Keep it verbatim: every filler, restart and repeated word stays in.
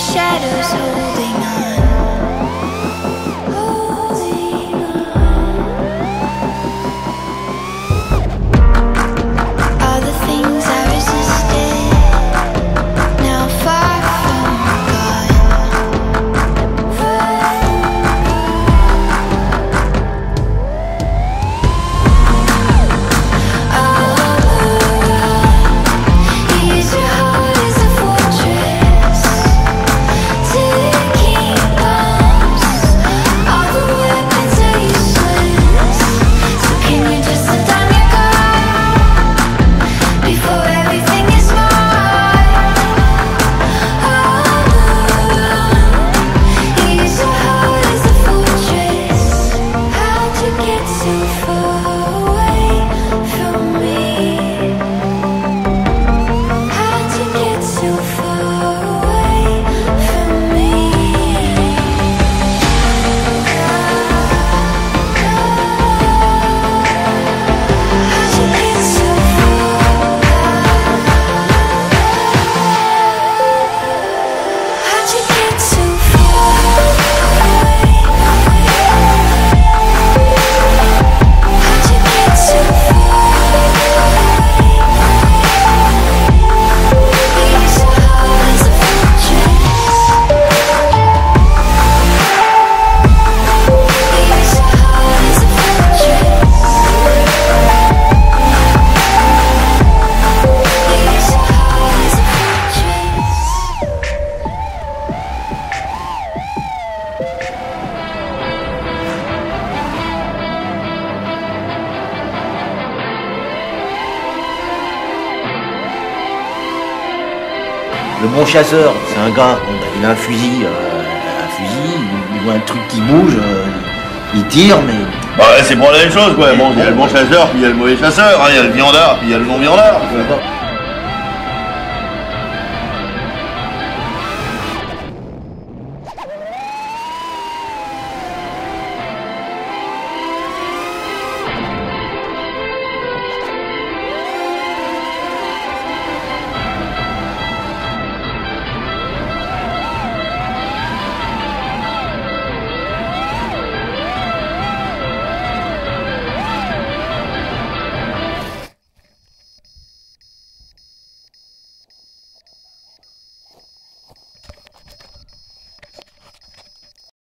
shadows holding on. All the things I resisted, now far from Le bon chasseur, c'est un gars, bon, ben, il a un fusil, euh, un fusil, il, il voit un truc qui bouge, euh, il tire, mais... Bah c'est pour la même chose quoi, bon, il y a le bon chasseur, puis il y a le mauvais chasseur, hein, il y a le viandard, puis il y a le non-viandard.